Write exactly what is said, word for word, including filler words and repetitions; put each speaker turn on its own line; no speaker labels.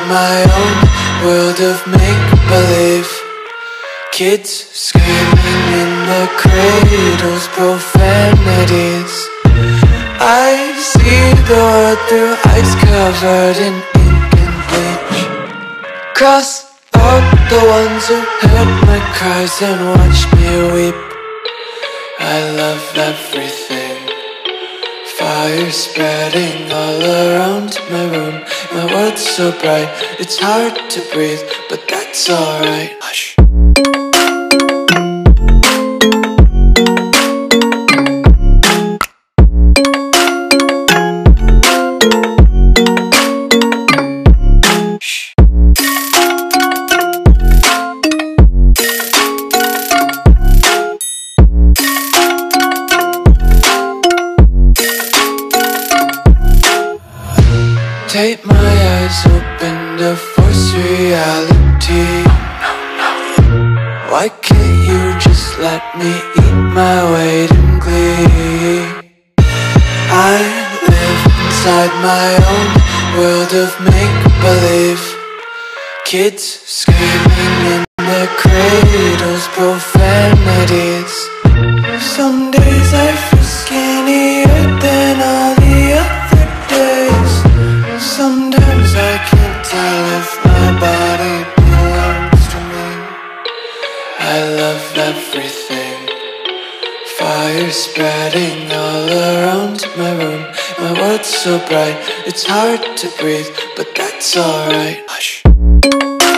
my own world of make-believe. Kids screaming in their cradles, profanities. I see the world through eyes covered in ink and bleach. Cross out the ones who heard my cries and watched me weep. I love everything. Fire spreading all around my room. My world's so bright, it's hard to breathe, but that's alright. Hush. Take my eyes open to force reality. Why can't you just let me eat my weight in glee? I live inside my own world of make-believe. Kids screaming in their cradles, profanities. Some days I feel skinnier than all the other days. Sometimes I can't tell if my body belongs to me. I love everything. Fire spreading all around my room. My world's so bright, it's hard to breathe, but that's alright. Hush.